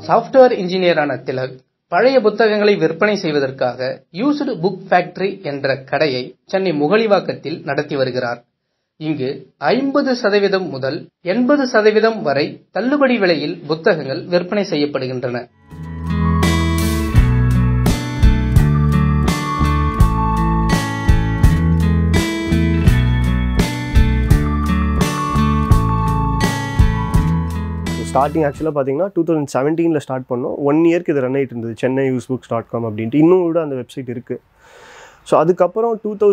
Software இன்ஜினியரான Tilak பழைய புத்தகங்களை விற்பனை செய்வதற்காக யூஸ்டு புக் ஃபேக்டரி என்ற கடையை சென்னை முகலிவாக்கத்தில் நடத்தி வருகிறார். இங்கு 50% முதல் 80% வரை தள்ளுபடி விலையில் புத்தகங்கள் விற்பனை செய்யப்படுகின்றன. ஸ்டார்டிங் ஆக்சுவலாக பார்த்தீங்கன்னா 2017 ஸ்டார்ட் பண்ணோம். 1 இயர்க்கு இது ரன் ஆகிட்டு இருந்தது, chennaiusebooks.com அப்படின்ட்டு. இன்னும் கூட அந்த வெப்சைட் இருக்குது. ஸோ அதுக்கப்புறம்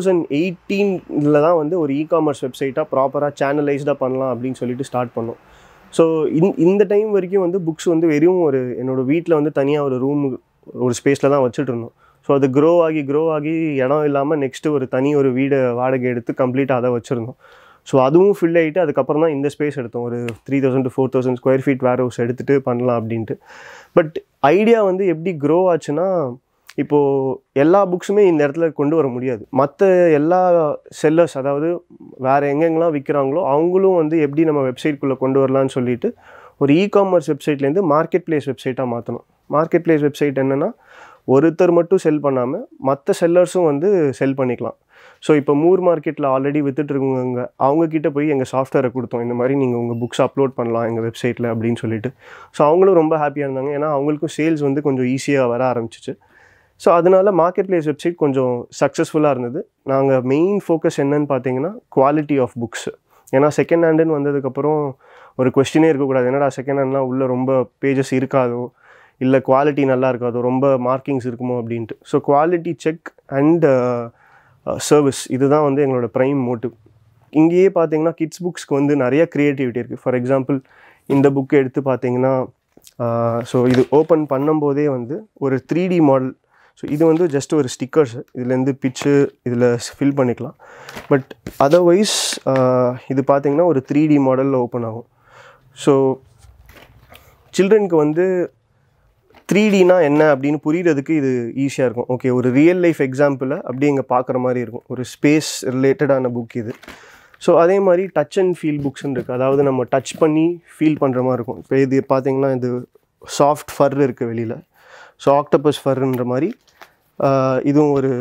2018 தான் வந்து ஒரு இ-காமர்ஸ் வெப்சைட்டாக ப்ராப்பராக சேனலைஸ்டாக பண்ணலாம் அப்படின்னு சொல்லிட்டு ஸ்டார்ட் பண்ணோம். ஸோ இந்த டைம் வரைக்கும் வந்து புக்ஸ் வந்து வெறும் என்னோடய வீட்டில் வந்து தனியாக ஒரு ஸ்பேஸில் தான் வச்சுட்டு இருந்தோம். ஸோ அது க்ரோ ஆகி இடம் இல்லாமல் நெக்ஸ்ட்டு ஒரு வீடை வாடகை எடுத்து கம்ப்ளீட்டாக அதை வச்சுருந்தோம். ஸோ அதுவும் ஃபில் ஆகிட்டு அதுக்கப்புறம் தான் இந்த ஸ்பேஸ் எடுத்தோம். ஒரு 3000 to 4000 square feet warehouse எடுத்துகிட்டு பண்ணலாம் அப்படின்ட்டு. பட் ஐடியா வந்து எப்படி க்ரோ ஆச்சுன்னா, இப்போது எல்லா புக்ஸுமே இந்த இடத்துல கொண்டு வர முடியாது. மற்ற எல்லா செல்லர்ஸ், அதாவது வேறு எங்கெங்கெல்லாம் விற்கிறாங்களோ அவங்களும் வந்து எப்படி நம்ம வெப்சைட்குள்ளே கொண்டு வரலான்னு சொல்லிட்டு ஒரு இ-காமர்ஸ் வெப்சைட்லேருந்து மார்க்கெட் பிளேஸ் வெப்சைட்டாக மாற்றணும். மார்க்கெட் பிளேஸ் வெப்சைட் என்னென்னா, ஒருத்தர் மட்டும் செல் பண்ணாமல் மற்ற செல்லர்ஸும் வந்து செல் பண்ணிக்கலாம். ஸோ இப்போ மூர் மார்க்கெட்டில் ஆல்ரெடி விற்றுட்ருக்கவங்க அவங்கக்கிட்ட போய் எங்கள் சாஃப்ட்வேரை கொடுத்தோம், இந்த மாதிரி நீங்கள் உங்கள் புக்ஸ் அப்லோட் பண்ணலாம் எங்கள் வெப்சைட்டில் அப்படின்னு சொல்லிட்டு. ஸோ அவங்களும் ரொம்ப ஹாப்பியாக இருந்தாங்க. ஏன்னா அவங்களுக்கும் சேல்ஸ் வந்து கொஞ்சம் ஈஸியாக வர ஆரம்பிச்சிச்சு. ஸோ அதனால் மார்க்கெட் பிளேஸ் வெப்சைட் கொஞ்சம் சக்ஸஸ்ஃபுல்லாக இருந்தது. நாங்கள் மெயின் ஃபோக்கஸ் என்னன்னு பார்த்தீங்கன்னா குவாலிட்டி ஆஃப் புக்ஸ். ஏன்னா செகண்ட் ஹேண்டுன்னு வந்ததுக்கப்புறம் ஒரு கொஸ்டினே இருக்கக்கூடாது, என்னடா செகண்ட் ஹேண்ட்லாம் உள்ளே ரொம்ப பேஜஸ் இருக்காதோ, இல்லை குவாலிட்டி நல்லா இருக்காதோ, ரொம்ப மார்க்கிங்ஸ் இருக்குமோ அப்படின்ட்டு. So quality check and service, இதுதான் வந்து எங்களோட ப்ரைம் மோட்டிவ். இங்கேயே பார்த்தீங்கன்னா கிட்ஸ் புக்ஸ்க்கு வந்து நிறைய க்ரியேட்டிவிட்டி இருக்குது. ஃபார் எக்ஸாம்பிள் இந்த புக்கு எடுத்து பார்த்தீங்கன்னா, ஸோ இது ஓப்பன் பண்ணும்போதே வந்து ஒரு 3D மாடல். ஸோ இது வந்து ஜஸ்ட் ஒரு ஸ்டிக்கர்ஸ், இதுலேருந்து பிச்சு இதில் ஃபில் பண்ணிக்கலாம். பட் அதர்வைஸ் இது பார்த்திங்கன்னா ஒரு 3D மாடலில் ஓப்பன் ஆகும். ஸோ சில்ட்ரனுக்கு வந்து 3Dனா என்ன அப்படின்னு புரிகிறதுக்கு இது ஈஸியாக இருக்கும். ஓகே, ஒரு ரியல் லைஃப் எக்ஸாம்பிளை அப்படியே இங்கே பார்க்குற மாதிரி இருக்கும். ஒரு ஸ்பேஸ் ரிலேட்டடான புக் இது. ஸோ அதே மாதிரி டச் அண்ட் ஃபீல் புக்ஸ்ன்னு இருக்குது. அதாவது நம்ம டச் பண்ணி ஃபீல் பண்ணுற மாதிரி இருக்கும். இப்போ இது பார்த்திங்கன்னா இது சாஃப்ட் ஃபர் இருக்குது வெளியில். ஸோ ஆக்டோபஸ் ஃபர்ன்ற மாதிரி இதுவும் ஒரு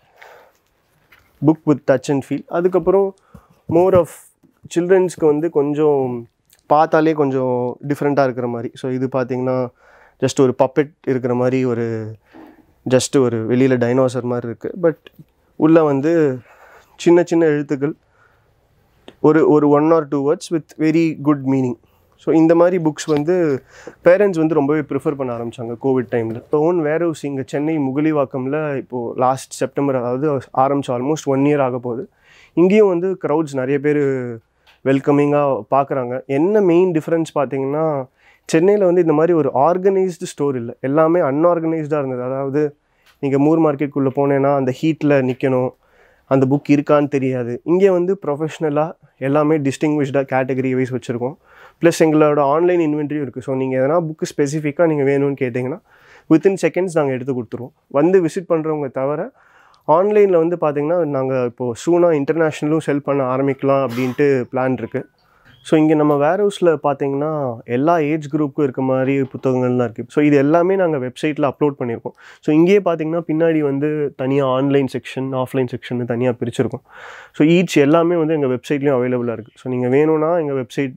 book with touch and feel. அதுக்கப்புறம் மோர் ஆஃப் சில்ட்ரன்ஸ்க்கு வந்து கொஞ்சம் பார்த்தாலே கொஞ்சம் டிஃப்ரெண்ட்டாக இருக்கிற மாதிரி. ஸோ இது பார்த்திங்கன்னா ஜஸ்ட் ஒரு பப்பெட் இருக்கிற மாதிரி, ஜஸ்ட் ஒரு வெளியில் டைனோசர் மாதிரி இருக்குது. பட் உள்ளே வந்து சின்ன சின்ன எழுத்துக்கள், ஒரு 1 or 2 words with very good meaning. So இந்த மாதிரி புக்ஸ் வந்து பேரண்ட்ஸ் வந்து ரொம்பவே ப்ரிஃபர் பண்ண ஆரம்பித்தாங்க கோவிட் டைமில். இப்போ ஓன் வேர் ஹவுஸ் இங்கே சென்னை முகலிவாக்கமில் இப்போது லாஸ்ட் செப்டம்பர், அதாவது ஆரம்பிச்சு ஆல்மோஸ்ட் 1 year ஆக போகுது. இங்கேயும் வந்து க்ரௌட்ஸ் நிறைய பேர் வெல்கமிங்காக பார்க்குறாங்க. என்ன மெயின் டிஃப்ரென்ஸ் பார்த்திங்கன்னா, சென்னையில் வந்து இந்த மாதிரி ஒரு ஆர்கனைஸ்டு ஸ்டோர் இல்லை, எல்லாமே அன்ஆர்கனைஸ்டாக இருந்தது. அதாவது நீங்கள் மூர் மார்க்கெட்டுக்குள்ளே போனேன்னா அந்த ஹீட்டில் நிற்கணும், அந்த புக் இருக்கான்னு தெரியாது. இங்கே வந்து ப்ரொஃபஷ்னலாக எல்லாமே டிஸ்டிங்விஷ்டாக கேட்டகரி வைஸ் வச்சுருக்கோம். ப்ளஸ் எங்களோட ஆன்லைன் இன்வென்ட்ரியும் இருக்குது. ஸோ நீங்கள் எதனா புக்கு ஸ்பெசிஃபிக்காக நீங்கள் வேணும்னு கேட்டிங்கன்னா வித்தின் செகண்ட்ஸ் நாங்கள் எடுத்து கொடுத்துருவோம். வந்து விசிட் பண்ணுறவங்க தவிர ஆன்லைனில் வந்து பார்த்திங்கன்னா நாங்கள் இப்போது சூனாக இன்டர்நேஷ்னலும் செல் பண்ண ஆரம்பிக்கலாம் அப்படின்ட்டு பிளான் இருக்குது. ஸோ இங்கே நம்ம வேர் ஹவுஸில் பார்த்தீங்கன்னா எல்லா ஏஜ் குரூப்புக்கும் இருக்க மாதிரி புத்தகங்கள்லாம் இருக்குது. ஸோ இது எல்லாமே நாங்கள் வெப்சைட்டில் அப்லோட் பண்ணியிருக்கோம். ஸோ இங்கேயே பார்த்தீங்கன்னா பின்னாடி வந்து தனியாக ஆன்லைன் செக்ஷன், ஆஃப்லைன் செக்ஷன் தனியாக பிரிச்சிருக்கோம். ஸோ எல்லாமே வந்து எங்கள் வெப்சைட்லேயும் அவைலபிளாக இருக்குது. ஸோ நீங்கள் வேணும்னா எங்கள் வெப்சைட்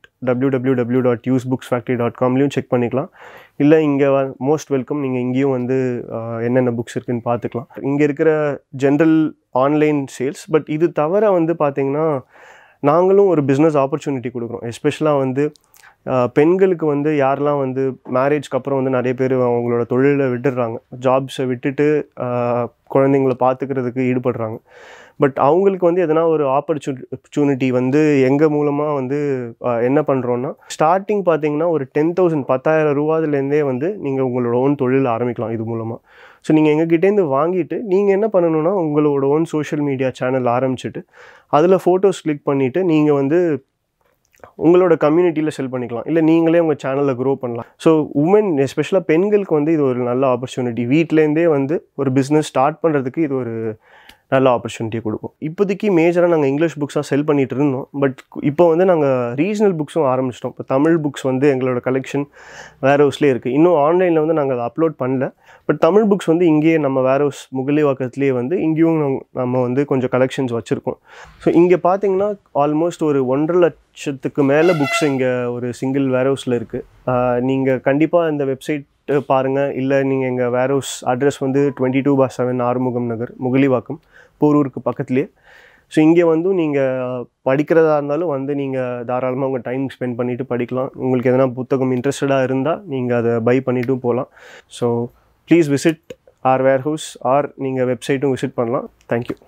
www.usebooksfactory.com செக் பண்ணிக்கலாம். இல்லை இங்கே மோஸ்ட் வெல்கம், நீங்கள் இங்கேயும் வந்து என்னென்ன புக்ஸ் இருக்குதுன்னு பார்த்துக்கலாம். இங்கே இருக்கிற ஜென்ரல் ஆன்லைன் சேல்ஸ். பட் இது தவிர வந்து பார்த்திங்கன்னா நாங்களும் ஒரு பிஸ்னஸ் ஆப்பர்ச்சுனிட்டி கொடுக்குறோம். எஸ்பெஷலாக வந்து பெண்களுக்கு வந்து யாரெல்லாம் வந்து மேரேஜ்க்கு அப்புறம் வந்து நிறைய பேர் அவங்களோட தொழிலை விட்டுடுறாங்க, ஜாப்ஸை விட்டுட்டு குழந்தைங்கள பார்த்துக்கிறதுக்கு ஈடுபடுறாங்க. பட் அவங்களுக்கு வந்து எதனா ஒரு ஆப்பர்ச்சுனிட்டி வந்து எங்கள் மூலமாக வந்து என்ன பண்ணுறோன்னா, ஸ்டார்டிங் பார்த்தீங்கன்னா ஒரு 10,000 10,000 ரூபாயிலேருந்தே வந்து நீங்கள் உங்களோட ஓன் தொழில் ஆரம்பிக்கலாம் இது மூலமாக. ஸோ நீங்கள் எங்ககிட்டேருந்து வாங்கிட்டு நீங்கள் என்ன பண்ணணுன்னா, உங்களோட ஓன் சோஷியல் மீடியா சேனல் ஆரம்பிச்சுட்டு அதில் ஃபோட்டோஸ் கிளிக் பண்ணிவிட்டு நீங்கள் வந்து உங்களோட கம்யூனிட்டியில் செல் பண்ணிக்கலாம். இல்லை நீங்களே உங்கள் சேனலில் க்ரோ பண்ணலாம். ஸோ உமன், எஸ்பெஷலாக பெண்களுக்கு வந்து இது ஒரு நல்ல ஆப்பர்ச்சுனிட்டி. வீட்டிலேருந்தே வந்து ஒரு பிஸ்னஸ் ஸ்டார்ட் பண்ணுறதுக்கு இது ஒரு நல்ல ஆப்பர்ச்சுனிட்டியை கொடுக்கும். இப்போதைக்கு மேஜராக நாங்கள் இங்கிலீஷ் புக்ஸாக செல் பண்ணிகிட்டு இருந்தோம். பட் இப்போ வந்து நாங்கள் ரீஜனல் புக்ஸும் ஆரம்பிச்சிட்டோம். இப்போ தமிழ் புக்ஸ் வந்து எங்களோட கலெக்ஷன் வேர் ஹவுஸ்லேயே இருக்குது. இன்னும் ஆன்லைனில் வந்து நாங்கள் அதை அப்லோட் பண்ணல. பட் தமிழ் புக்ஸ் வந்து இங்கேயே நம்ம வேர் ஹவுஸ் முகலிவாக்கத்துலேயே வந்து இங்கேயும் நம்ம வந்து கொஞ்சம் கலெக்ஷன்ஸ் வச்சுருக்கோம். ஸோ இங்கே பார்த்தீங்கன்னா ஆல்மோஸ்ட் ஒரு 1.5 லட்சத்துக்கு மேலே புக்ஸ் இங்கே ஒரு சிங்கிள் வேர் ஹவுஸில் இருக்குது. நீங்கள் கண்டிப்பாக இந்த வெப்சைட் பாருங்கள். இல்லை நீங்கள் எங்கள் வேர் ஹவுஸ் அட்ரஸ் வந்து 22/7 ஆறுமுகம் நகர், முகலிவாக்கம், போரூருக்கு பக்கத்துலேயே. ஸோ இங்கே வந்து நீங்கள் படிக்கிறதா இருந்தாலும் வந்து நீங்கள் தாராளமாக உங்கள் டைம் ஸ்பெண்ட் பண்ணிவிட்டு படிக்கலாம். உங்களுக்கு எதனா புத்தகம் இன்ட்ரெஸ்டடாக இருந்தால் நீங்கள் அதை பை பண்ணிவிட்டும் போகலாம். So please visit our warehouse or நீங்கள் வெப்சைட்டும் விசிட் பண்ணலாம். தேங்க்யூ.